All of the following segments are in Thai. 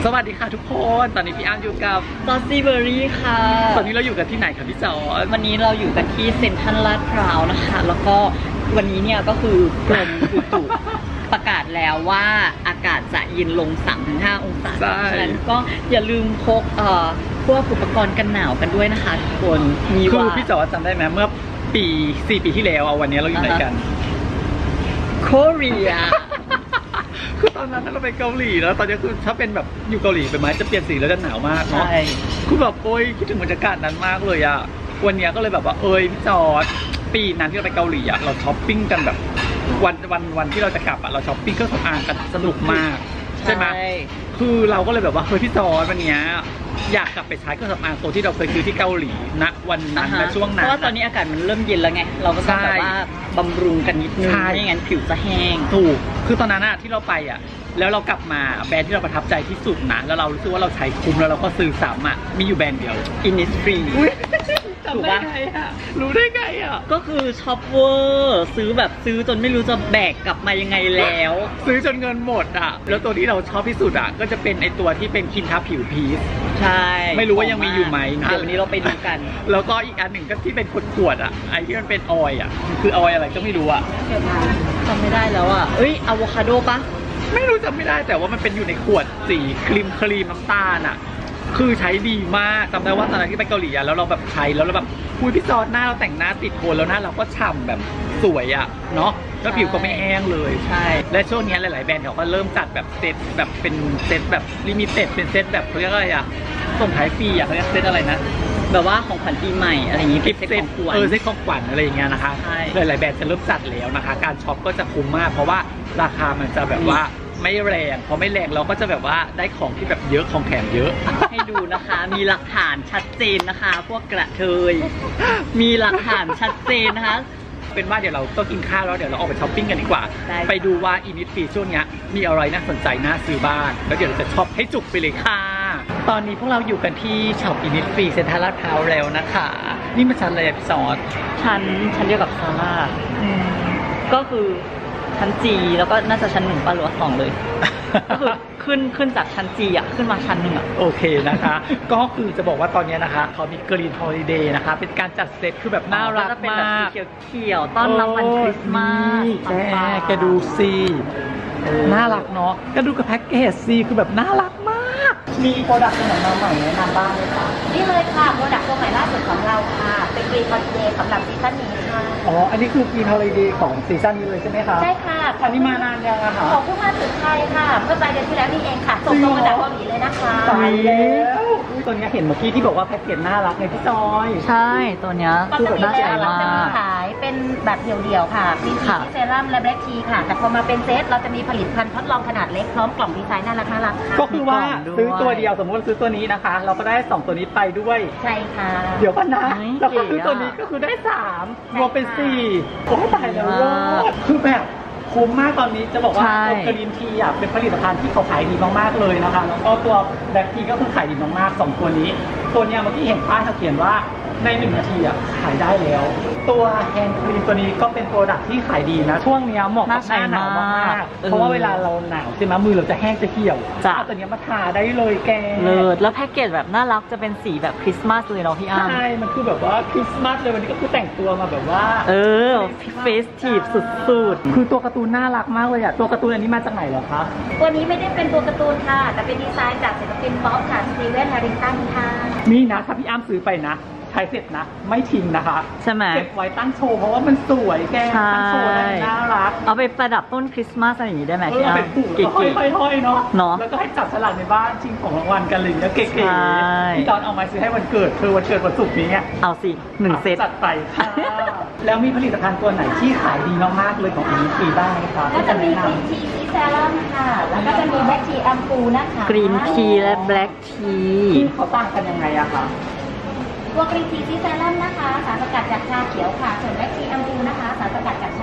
สวัสดีค่ะทุกคนตอนนี้พี่อ้ำอยู่กับซอสซี่เบอร์รี่ค่ะตอนนี้เราอยู่กันที่ไหนคะพี่จอร์จวันนี้เราอยู่กันที่เซ็นทรัลลาดพร้าวนะคะแล้วก็วันนี้เนี่ยก็คือกรมอุตุประกาศแล้วว่าอากาศจะเย็นลง 3-5 องศาฉะนั้นก็อย่าลืมพกพวกอุปกรณ์กันหนาวกันด้วยนะคะทุกคนคือพี่จอร์จจำได้ไหมเมื่อ4 ปีที่แล้ววันนี้เราอยู่ไหนกันโคเรียคือตอนนั้นเราไปเกาหลีแล้วตอนนี้คือถ้าเป็นแบบอยู่เกาหลีไปไหมจะเปลี่ยนสีแล้วจะหนาวมากเนาะคือแบบโอ๊ยคิดถึงบรรยากาศนั้นมากเลยอะวันนี้ก็เลยแบบว่าพี่จอร์จปีนั้นที่เราไปเกาหลีอะเราช้อปปิ้งกันแบบวันที่เราจะกลับอะเราช้อปปิ้งเครื่องสำอางกันสนุกมากใช่ไหมคือเราก็เลยแบบว่าพี่จอร์จวันนี้อยากกลับไปใช้เครื่องสำอางตัวที่เราเคยซื้อที่เกาหลีณวันนั้นณช่วงนั้นเพราะว่าตอนนี้อากาศมันเริ่มเย็นแล้วไงเราก็ต้องแบบว่าบำรุงกันนิดนึงไม่งั้นผิวจะแห้งถูกคือตอนนั้นที่เราไปแล้วเรากลับมาแบรนด์ที่เราประทับใจที่สุดนะแล้วเรารู้สึกว่าเราใช้คุ้มแล้วเราก็ซื้อซ้ำมีอยู่แบรนด์เดียว Innisfree ถูกปะรู้ได้ไงก็คือช็อปเวอร์ซื้อจนไม่รู้จะแบกกลับมายังไงแล้วซื้อจนเงินหมดแล้วตัวที่เราชอบที่สุดก็จะเป็นไอตัวที่เป็นครีมทาผิวพีชใช่ไม่รู้ว่ายังมีอยู่ไหมเดี๋ยววันนี้เราไปดูกันแล้วก็อีกอันหนึ่งก็ที่เป็นขวดไอที่มันเป็นออยล์คือออยล์อะไรก็ไม่รู้จำไม่ได้แล้วอะโวคาโดปะไม่รู้จำไม่ได้แต่ว่ามันเป็นอยู่ในขวดสีครีมน้ำตาลคือใช้ดีมากจำได้ว่าตอนนั้นที่ไปเกาหลีแล้วเราแบบใช้แล้วเราแบบพี่จอร์จหน้าเราแต่งหน้าติดโคนแล้วหน้าเราก็ฉ่ำแบบสวยเนาะแล้วผิวก็ไม่แห้งเลยใช่และช่วงนี้หลายๆแบรนด์เขาก็เริ่มจัดแบบเซตแบบเป็นเซตแบบลิมิเต็ดเป็นเซตแบบเขาเรียกอะไรส่งท้ายปีเขาเรียกเซตอะไรนะแบบว่าของขวัญปีใหม่อะไรอย่างงี้เซตของขวัญเซตของขวัญอะไรอย่างเงี้ยนะคะหลายๆแบรนด์จะเริ่มจัดแล้วนะคะการช็อปก็จะคุ้มมากเพราะว่าราคามันจะแบบว่าไม่แรงพอไม่แรงเราก็จะแบบว่าได้ของที่แบบเยอะของแถมเยอะให้ดูนะคะมีหลักฐานชัดเจนนะคะพวกกระเทยมีหลักฐานชัดเจนนะคะเป็นว่าเดี๋ยวเราต้องกินข้าวแล้วเดี๋ยวเราออกไปช้อปปิ้งกันดีกว่าไปดูว่าInnisfreeช่วงนี้มีอะไรน่าสนใจน่าซื้อบ้างแล้วเดี๋ยวเราจะช็อปให้จุกไปเลยค่ะตอนนี้พวกเราอยู่กันที่ช็อปInnisfreeเซ็นทรัลลาดพร้าวแล้วนะคะนี่มันชั้นอะไรพี่ซอสชั้นเดียวกับซาร่าก็คือชั้นจีแล้วก็น่าจะชั้น1ป่ะหรือว่า2เลยก็คือขึ้นจากชั้นจีขึ้นมาชั้น1 โอเคนะคะก็คือจะบอกว่าตอนนี้นะคะเขามีกรีนฮอลิเดย์นะคะเป็นการจัดเซตคือแบบน่ารักมากเขียวต้อนรับวันคริสต์มาสแกดูสิน่ารักเนาะก็ดูกับแพ็กเกจสิคือแบบน่ารักมากมีโปรดักต์ตัวไหนมาใหม่แนะนำบ้างไหมคะนี่เลยค่ะโปรดักต์ตัวใหม่ล่าสุดของเราค่ะเป็นกรีนฮอลิเดย์สำหรับซีซั่นนี้ค่ะอันนี้คือกรีนฮอลิเดย์ของซีซั่นนี้เลยใช่ไหมคะใช่ค่ะอันนี้มานานยังคะของเพิ่งมาถึงไทยค่ะเมื่อปลายเดือนที่แล้วนี่เองค่ะส่งตรงมาจากเกาหลีเลยนะคะตายแล้วตัวนี้เห็นเมื่อกี้ที่บอกว่าแพ็กเกจน่ารักไงพี่จอยใช่ตัวนี้คือแบบน่าใช้มากจะมีขายเป็นแบบเดี่ยวๆค่ะมีสีเซรั่มและแบล็คทีค่ะแต่พอมาเป็นเซตเราจะมีผลิตภัณฑ์ทดลองขนาดเล็กพร้อมกล่องดีไซน์น่ารักก็คือว่าซื้อตัวเดียวสมมติซื้อตัวนี้นะคะเราก็ได้2ตัวนี้ไปด้วยใช่ค่ะเดี๋ยวกันนะเราก็ซื้อตัวนี้ก็คือได้3รวมเป็น4โอ้ตายแล้วคือแบบคุ้มมากตอนนี้จะบอกว่าตัวกรีนทีเป็นผลิตภัณฑ์ที่เขาขายดีมากๆเลยนะคะแล้วก็ตัวแบล็คทีก็คือขายดีมากๆ2ตัวนี้ตัวนี้เมื่อกี้เห็นป้ายเขาเขียนว่าใน1 นาทีขายได้แล้วตัวแฮนด์ครีมตัวนี้ก็เป็นโปรดักที่ขายดีนะช่วงนี้เหมาะกับหน้าหนาวมากเพราะว่าเวลาเราหนาวใช่ไหมมือเราจะแห้งจะเหี่ยวเอาตัวนี้มาทาได้เลยแกเลยแล้วแพ็กเกจแบบน่ารักจะเป็นสีแบบคริสต์มาสเลยเนาะพี่อ้ำใช่มันคือแบบว่าคริสต์มาสเลยวันนี้ก็คือแต่งตัวมาแบบว่าเฟสทีฟสุดๆคือตัวการ์ตูนน่ารักมากเลยตัวการ์ตูนอันนี้มาจากไหนเหรอคะตัวนี้ไม่ได้เป็นตัวการ์ตูนค่ะแต่เป็นดีไซน์จากศิลปินป๊อปค่ะสตีเวน แฮร์ริงตันค่ะนี่นะถ้าพี่อ้ำซื้อไปนะใช้เสร็จนะไม่ทิ้งนะคะใช่ไหมเก็บไว้ตั้งโชว์เพราะว่ามันสวยแกตั้งโชว์ได้น่ารักเอาไปประดับต้นคริสต์มาสอะไรอย่างนี้ได้ไหมพี่อ้ำเป็นผูกห้อยๆเนาะแล้วก็ให้จับฉลากในบ้านชิงของรางวัลกันเลยเนี่ยเก๋ๆพี่ตอนเอามาซื้อให้วันเกิดคือวันเกิดวันศุกร์นี้เอาสิ1 เซตจัดไปค่ะแล้วมีผลิตภัณฑ์ตัวไหนที่ขายดีมากๆเลยของInnisfreeบ้างไหมคะก็จะมีกรีนทีเซรั่มค่ะแล้วก็จะมีแบล็คทีแอมพูนะคะกรีนทีและแบล็คทีเขาต่างกันยังไงอะคะตัวกรีนทีซีเซรั่มนะคะสารสกัดจากชาเขียวค่ะส่วนแบล็คทีแอมพูนะคะสารสกัดจากชาดำ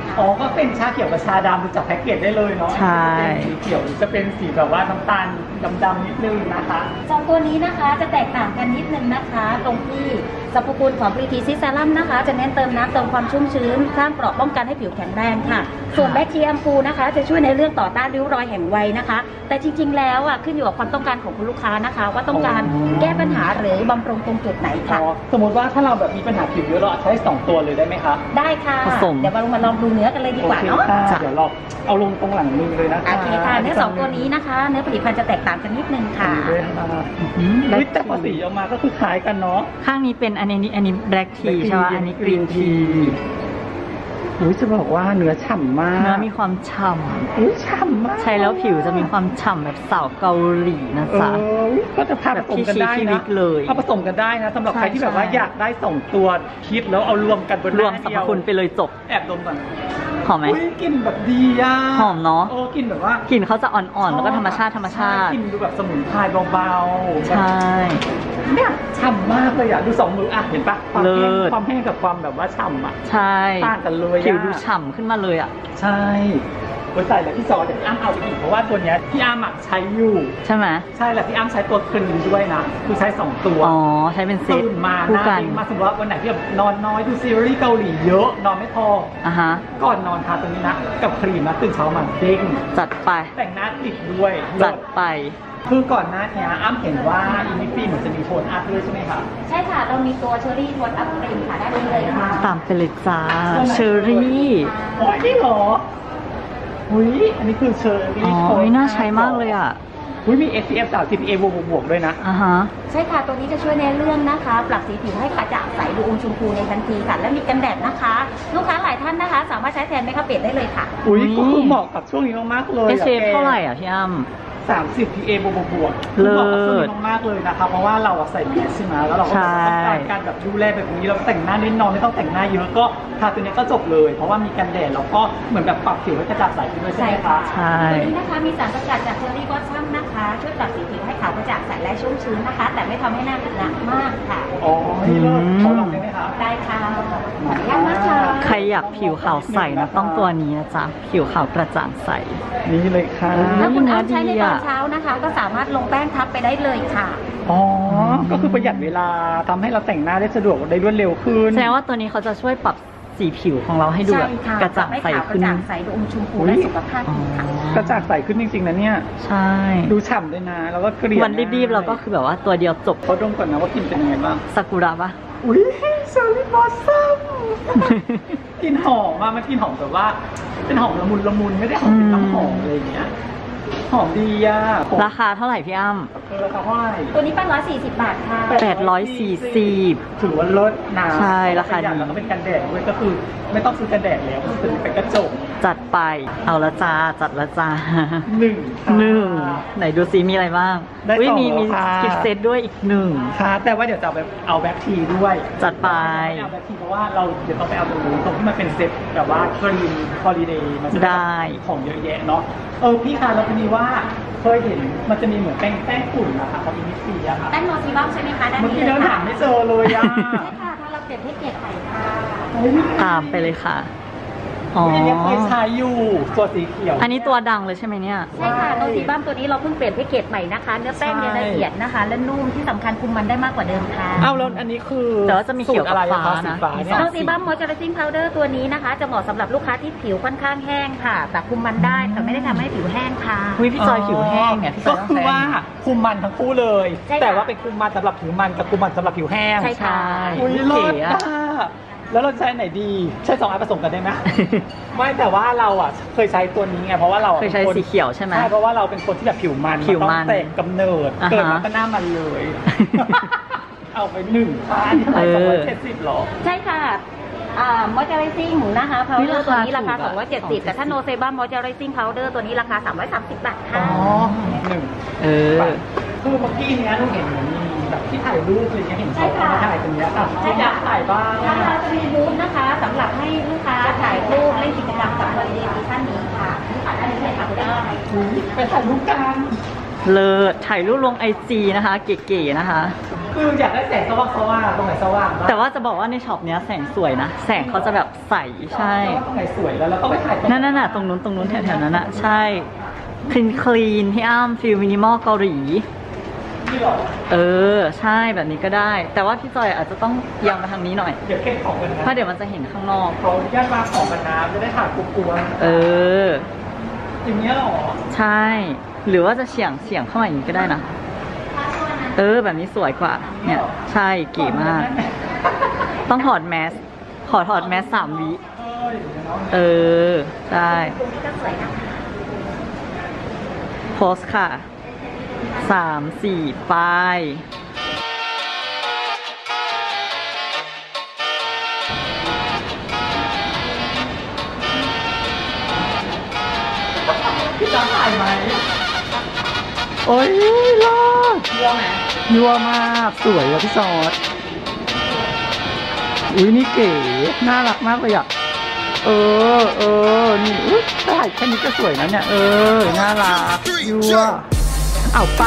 อ๋อก็เป็นชาเขียวกับชาดำดูจากแพ็กเกจได้เลยเนาะใช่จะเป็นสีเขียวหรือจะเป็นสีแบบว่าน้ำตาลดำๆนิดนึงนะคะสองตัวนี้นะคะจะแตกต่างกันนิดนึงนะคะ ตรงที่สรรพคุณของ Pretty Sis Serum นะคะ จะเน้นเติมน้ำเติมความชุ่มชื้นสร้างเกราะป้องกันให้ผิวแข็งแรงค่ะ ส่วนแบคทีแอมพูนะคะ จะช่วยในเรื่องต่อต้านริ้วรอยแห่งวัยนะคะ แต่จริงๆแล้วอ่ะขึ้นอยู่กับความต้องการของคุณลูกค้านะคะ ว่าต้องการแก้ปัญหาหรือบำรุงตรงจุดไหนอ๋ค่ะอสมมติว่าถ้าเราแบบมีปัญหาผิวเยอะเราใช้2ตัวเลยได้ไหมคะได้ค่ะผสมเดี๋ยวมาลองดูเนื้อกันเลยดีกว่าเนาะโอเคค่ะเดี๋ยวเราเอาลงตรงหลังมือเลยนะคะโอเคค่ะเนื้อสองตัวนี้นะคะ เนื้อผลิตภัณฑ์จะแตกต่างกันนิดนึงค่ะดีด้วยค่ะอุ๊ยแต่พอสีออกมาก็คือคล้ายกันเนาะข้างนี้เป็นอันนี้แบล็กทีใช่ไหมอันนี้กรีนทีอุ้ยจะบอกว่าเนื้อฉ่ำมากเนื้อมีความฉ่อุ้ยฉ่ำมากำใช้แล้วผิวจะมีความฉ่ำแบบสาวเกาหลีนะเอจ๊ะอก็จะพาผสมกันได้แบบที่ชีวินะตเลยเอาผสมกันได้นะสำหรับใช่ใครที่แบบว่าใช่อยากได้2ตัวคิดแล้วเอารวมกันบนหรน้าวมสรรเดีพยวคุณไปเลยจบแอบดมก่อนหอมไหมอุ้ยกลิ่นแบบดีอ่ะหอมเนอะโอ้กลิ่นแบบว่ากลิ่นเขาจะอ่อนๆแล้วก็ธรรมชาติใช่กลิ่นดูแบบสมุนไพรเบาๆใช่เนี่ยฉ่ำมากเลยอ่ะดู2มืออ่ะเห็นปะความแห้งเลิศความแห้งกับความแบบว่าฉ่ำอ่ะใช่ต่างกันเลยอะผิวดูฉ่ำขึ้นมาเลยอ่ะใช่โอ้ยใส่แล้วพี่ซอเดี๋ยวพี่อ้ำเอาไปอีกเพราะว่าตัวเนี้ยพี่อ้ำอะใช้อยู่ใช่ไหมใช่แหละพี่อ้ำใช้ตัวครีมด้วยนะคือใช้2ตัวอ๋อ ใช้เป็นเซตตื่นมาหคู่น้ากันเด้งมาสมมติว่าวันไหนที่แบบนอนน้อยดูซีรีส์เกาหลีเยอะนอนไม่พออ่ะฮะก่อนนอนทาตัวนี้นะกับครีมนะตื่นเช้ามาเด้งจัดไปแต่งหน้าติดด้วยจัเลิดศไปคือก่อนหน้านี้อ้ำเห็นว่าอินิฟีเหมือนจะมีโทนอัพด้วยใช่ไหมคะใช่ค่ะ เรามีตัวเชอรี่ทวนอัพครีมค่ะได้เลยค่ะตามไปเลยจ้า เชอรี่โอ้ยนี่เหรออุ้ยอันนี้คือเชอรี่อ๋อโทน่าใช้มากเลยอ่ะอุ้ยมี SPF 30 PA บวกๆด้วยนะอ่ะฮะใช่ค่ะ ตัวนี้จะช่วยในเรื่องนะคะ ปรับสีผิวให้กระจ่างใสดูอมชมพูในทันทีค่ะ และมีกันแดดนะคะ ลูกค้าหลายท่านนะคะ สามารถใช้แทนเมคอัพเบสได้เลยค่ะอุ้ยอุ๊ยก็คือเหมาะกับช่วงนี้มากๆเลย SPF เท่าไหร่อ่ะพี่อ้ำ 30 PA บวกๆเลิศเหมาะกับช่วงนี้มากๆเลยนะคะเพราะว่าเราอะใส่เบสใช่ไหมแล้วเราก็แบบต้องการการแบบดูแลแบบนี้เราแต่งหน้าเน้นนอนไม่ต้องแต่งหน้าเยอะก็ทาตัวนี้ก็จบเลย เพราะว่ามีกันแดดแล้วก็เหมือนแบบปรับผิวให้กระจ่างใสขึ้นด้วยใช่ไหมคะใช่ตัวนี้นะคะมีสารสกัดจากเชอรี่บอสซัมนะคะ ช่วยปรับสีผิวให้ขาวกระจ่างใสและชุ่มชื้นนะคะ แต่ไม่ทำให้หน้าหนักมากค่ะอ๋อนี่เลิศเขาลองได้ไหมคะได้ค่ะขออนุญาตนะคะใครอยากผิวขาวใสนะต้องตัวนี้นะจ๊ะ ผิวขาวกระจ่างใสนี่เลยค่ะถ้าคุณอ้ำดีใช้ในตอนอะเช้านะคะ ก็สามารถลงแป้งทับไปได้เลยค่ะอ๋อก็คือประหยัดเวลาทำให้เราแต่งหน้าได้สะดวกได้รวดเร็วขึ้นแสดงว่าตัวนี้เขาจะช่วยปรับสีผิวของเราให้ดูแบบใช่ค่ะกระจ่างใสให้ขาวกขึ้นระจ่างใสดูอมชมพูและสุขภาพอ๋อดีค่ะกระจ่างใสขึ้นจริงๆนะเนี่ยใช่ดูฉ่ำด้วยนะแล้วก็เกลี่ยวันรีบๆเราก็คือแบบว่าตัวเดียวจบเขาดมก่อนนะว่ากลิ่นเป็นยังไงบ้างซากุระปะอุ้ยเชอร์รี่บอสซัมกลิ่นหอมอะมันกลิ่นหอมแบบว่า เป็นหอมละมุนละมุนไม่ได้หอมเป็นน้ำหอมอะไรอย่างเงี้ยหอมดีอะราคาเท่าไหร่พี่อ้ำราคาเท่าไหร่ตัวนี้840 บาทค่ะ 840 ถือว่าลดนะใช่ราคาดีแล้วก็เป็นกันแดดด้วยก็คือไม่ต้องซื้อกันแดดแล้วก็ซื้อเป็นกระจกจัดไป เอาละจ้า จัดละจ้าหนึ่งหนึ่งไหนดูซิมีอะไรบ้างได้อุ๊ยสองมีค่ะกิฟต์เซตด้วยอีกหนึ่งค่ะแต่ว่าเดี๋ยวจะเอาแบ็คทีด้วยจัดไปเอาแบ็คทีเพราะว่าเราเดี๋ยวต้องไปเอาตรงนู้นตรงที่มันเป็นเซตแบบว่าครีมฮอลิเดย์มันจะได้ของเยอะแยะเนาะพี่คะเราจะมีว่าเคยเห็นมันจะมีเหมือนแป้งฝุ่นนะคะของอินิฟีอะค่ะแป้งโนซีบัมใช่ไหมคะด้านเมื่อนี้กี้เลเดิยนค่ะหาไม่เจอเลยอะใช่ค่ะถ้าเราเก็บให้เกียรติใส่ค่ะตามไปเลยค่ะ อ๋ออันนี้เคยใช้อยู่ตัวสีเขียวอันนี้ตัวดังเลยใช่ไหมเนี่ยใช่ค่ะโนซีบัมตัวนี้เราเพิ่งเปลี่ยนแพ็กเกจใหม่นะคะ เนื้อแป้งเนี่ยละเอียดนะคะ และนุ่มที่สำคัญคุมมันได้มากกว่าเดิมค่ะเอาแล้วอันนี้คือแต่ว่าจะมีเขียวกับสูตรอะไรอะคะฟ้าสีนะฟ้าเนี่ยโนซีบัมมอยเจอร์ซิ่งพาวเดอร์ตัวนี้นะคะ จะเหมาะสำหรับลูกค้าที่ผิวค่อนข้างแห้งค่ะ แต่คุมมันได้แต่ไม่ได้ทำให้ผิวแห้งค่ะอุ๊ยพี่จอยผิวแห้งเนี่ยพี่จก็อยต้องคือใช้ว่าคุมมันทั้งคู่เลยใช่ค่ะแต่ว่าเป็นคุมมันสำหรับผิวมันกับคุมมันสำหรับผิวแห้งใช่ค่ะอุ้ยเก๋เลิศอะอะแล้วเราใช้ไหนดีใช้สองอันผสมกันได้ไหม ไม่แต่ว่าเราอ่ะเคยใช้ตัวนี้ไงเพราะว่าเราเคยใช้ป็นนสีเขียวใช่ไหมใช่เพราะว่าเราเป็นคนที่แบบผิวมันผิวมันต้องแต่กำเนิดอ่าฮะเกิดมาก็หน้ามันเลย เอาไปหนึ่งค่ะอันนี้ขายเออใ 270หรอช่ค่ะมอยเจอร์ซิ่งนะคะพาวเดอร์ตัวนี้ราคาถูกอะ 270 แต่ถ้าโนเซบัมมอยเจอร์ซิ่งพาวเดอร์ตัวนี้ราคา330 บาทอ๋ค่ะอหนึ่งเออคือเมื่อกี้เนี้ยหนูเห็นเหมือนมีแบบที่ถ่ายรูปอะไรเงี้ยเห็นเขาเอามาถ่ายตรงเนี้ยค่ะใช่อยาค่ะกถ่ายบ้างร้านเราจะมีบูธนะคะสำหรับให้ลูกค้าถ่ายรูปเล่นกิจกรรมกับฮอลิเดย์ซีซั่นนี้ค่ะลูกค้าท่านนี้เลยค่ะได้ไปถ่ายรูปกันเลิศถ่ายรูปลงไอจีนะคะ เก๋ๆนะคะอคืออยากได้แสงสว่างๆตรงไหนสว่างบ้างแต่ว่าจะบอกว่าในช็อปเนี้ยแสงสวยนะแสงเขาจะแบบใสใช่ตรงไหนสวยแล้วเราก็ไปถ่ายนั่นน่ะตรงนู้นแถวๆนั้นน่ะใช่คลีนพี่อ้ำฟิลมินิมอลเกาหลีที่หรอใช่แบบนี้ก็ได้ แต่ว่าพี่จอยอาจจะต้องยังมาทางนี้หน่อยเดี๋ยวเก็บของกันนะเพราะเดี๋ยวมันจะเห็นข้างนอกเขาญาติมาของกันน้ำจะได้ถ่ายกลัวๆอย่างเงี้ยหรอใช่ หรือว่าจะเฉียงเข้ามาอย่างนี้ก็ได้นะแบบนี้สวยกว่าเนี่ยใช่เก๋มาก ต้องถอดแมสขอถอดแมส3 วิใช่ก็สวยนะคะโพสค่ะ3 4ไปพี่จะถ่ายไหมโอ้ยรอดยั่วไหมยั่วมากสวยว่ะพี่จอร์จอุ้ยนี่เก๋น่ารักมากเลยอ่ะนี่ถ่ายแค่นี้ก็สวยนะเนี่ยน่ารักยั่วเอาไป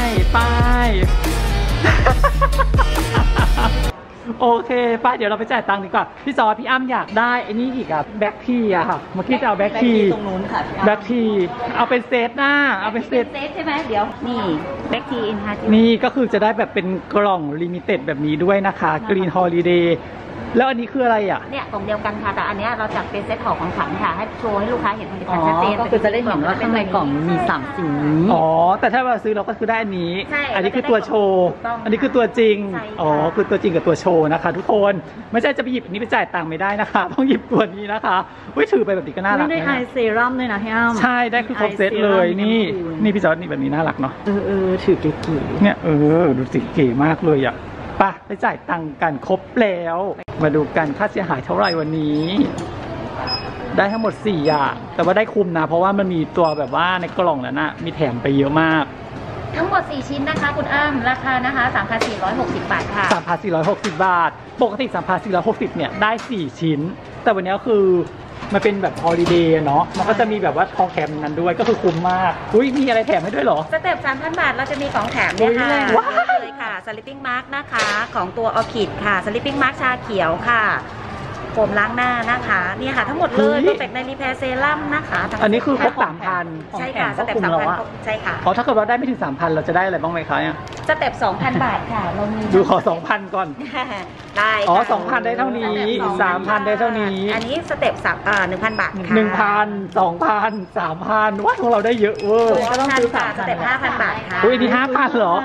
โอเคป้าเดี๋ยวเราไปจ่ายตังค์ดีกว่าพี่จอร์จพี่อ้ำอยากได้ไอ้นี่อีกอ่ะแบ็คทีอะค่ะเมื่อกี้จะเอาแบ็คทีตรงนู้นค่ะแบ็คทีเอาเป็นเซตหน้าเอาเป็นเซตใช่ไหมเดี๋ยวนี่แบ็คทีอินฮาร์ดนี่ก็คือจะได้แบบเป็นกล่องลิมิเต็ดแบบนี้ด้วยนะคะ Green Holiday แล้วอันนี้คืออะไรอ่ะเนี่ยกล่องเดียวกันค่ะแต่อันเนี้ยเราจัดเป็นเซตของขวัญค่ะให้โชว์ให้ลูกค้าเห็นผลิตภัณฑ์ชัดเจนก็คือจะได้เห็นว่าข้างในกล่องมี3 สิ่งนี้แต่ถ้าเราซื้อเราก็คือได้อันนี้อันนี้คือตัวโชว์อันนี้คือตัวจริงคือตัวจริงกับตัวโชว์นะคะทุกคนไม่ใช่จะไปหยิบอันนี้ไปจ่ายตังค์ไม่ได้นะคะต้องหยิบตัวนี้นะคะถือไปแบบนี้ก็น่ารักได้ไอเซรั่มด้วยนะพี่อ้ำใช่ได้คือครบเซตเลยนี่พี่จอร์จนี่แบบนี้น่ารักเนาะถือเก๋ๆเนี่ยดูสิเก๋มากเลยอ่ะไปจ่ายตังค์กันครบแล้วมาดูกันค่าเสียหายเท่าไหร่วันนี้ ได้ทั้งหมด4 อย่างแต่ว่าได้คุ้มนะเพราะว่ามันมีตัวแบบว่าในกล่องนั้นนะมีแถมไปเยอะมากทั้งหมด4 ชิ้นนะคะคุณอ้ำราคานะคะ 3,460 บาทค่ะ 3,460 บาทปกติ 3,460เนี่ยได้4 ชิ้นแต่วันนี้ก็คือมันเป็นแบบฮอลิเดย์เนาะมันก็จะมีแบบว่าของแถมนั้นด้วยก็คือคุ้มมากมีอะไรแถมให้ด้วยเหรอสเต็ป 3,000 บาทเราจะมีของแถมเนี่ยค่ะเลยค่ะสลิปปิ้งมาร์กนะคะของตัวออคิดค่ะสลิปปิ้งมาร์กชาเขียวค่ะโฟมล้างหน้านะคะนี่ค่ะทั้งหมดเลยเพอร์เฟกต์ในรีแพร์เซรั่มนะคะอันนี้คือครบ 3,000 ใช่ค่ะสเต็ป 3,000 ใช่ค่ะถ้าเกิดว่าได้ไม่ถึง 3,000 เราจะได้อะไรบ้างไหมคะเนี่ยสเต็ป 2,000 บาทค่ะเรามีดูขอ 2,000 ก่อนได้ 2,000 ได้เท่านี้ 3,000 ได้เท่านี้อันนี้สเต็ป1,000 บาทค่ะ 1,000 2,000 3,000ว่าของเราได้เยอะเวอร์ก็ต้องซื้อสเต็ป 5,000 บาทค่ะอันนี้ 5,000 เหรอ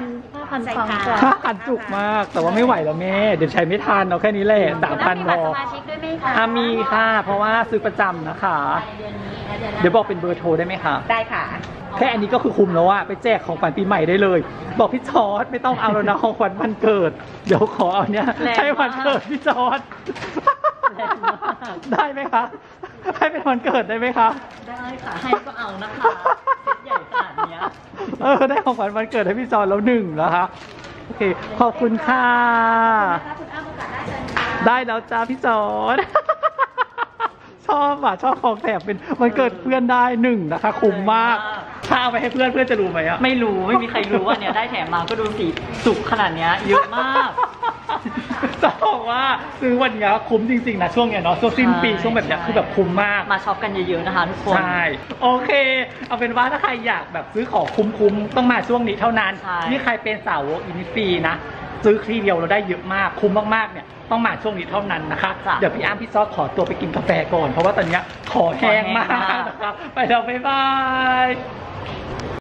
5,000 จุกมากแต่ว่าไม่ไหวแล้วแม่เดี๋ยวใช้ไม่ทันเอาแค่นี้แหละ 3,000 พอสมาชิกด้วยไหมคะมีค่ะเพราะว่าซื้อประจำนะคะเดี๋ยวบอกเป็นเบอร์โทรได้ไหมคะได้ค่ะแค่อันนี้ก็คือคุ้มแล้วอะไปแจกของขวัญปีใหม่ได้เลยบอกพี่จอร์จไม่ต้องเอาแล้วนะของขวัญวันเกิดเดี๋ยวขอเอาเนี้ยให้วันเกิดพี่จอร์จได้ไหมคะให้เป็นวันเกิดได้ไหมคะได้ค่ะให้ก็เอานะคะเซ็ตใหญ่ขนาดนี้ได้ของขวัญวันเกิดให้พี่จอร์จแล้ว1นะคะโอเคขอบคุณค่ะได้แล้วจ้าพี่จอร์จชอบของแถมเป็นวันเกิดเพื่อนได้1นะคะคุ้มมากถ้าเอาไปให้เพื่อนจะรู้ไหมอะไม่รู้ไม่มีใครรู้ว่าเนี่ยได้แถมมาก็ดูสิสุกขนาดนี้เยอะมากจะบอกว่าซื้อวันนี้คุ้มจริงๆนะช่วงเนี้ยเนาะช่วงสิ้นปีช่วงแบบนี้คือแบบคุ้มมากมาช็อปกันเยอะๆนะคะทุกคนใช่โอเคเอาเป็นว่าถ้าใครอยากแบบซื้อของคุ้มๆต้องมาช่วงนี้เท่านั้นนี่ใครเป็นสาวกอินิฟีนะซื้อทีเดียวเราได้เยอะมากคุ้มมากๆเนี่ยต้องมาช่วงนี้เท่านั้นนะคะเดี๋ยวพี่อ้ำพี่ซอสขอตัวไปกินกาแฟก่อนเพราะว่าตอนนี้ขอแห้งมากนะคะไปแล้วบ๊ายบาย